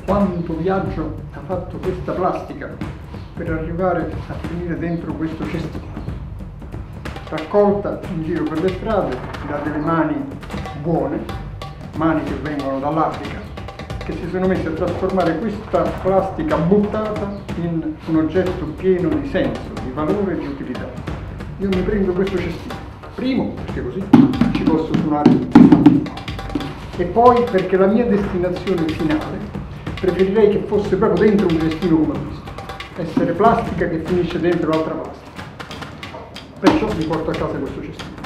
quanto viaggio ha fatto questa plastica per arrivare a finire dentro questo cestino, raccolta in giro per le strade da delle mani buone, mani che vengono dall'Africa, che si sono messe a trasformare questa plastica buttata in un oggetto pieno di senso, di valore e di utilità. Io mi prendo questo cestino, primo perché così ci posso suonare e poi perché la mia destinazione finale preferirei che fosse proprio dentro un cestino come questo, essere plastica che finisce dentro l'altra plastica. Perciò mi porto a casa questo cestino.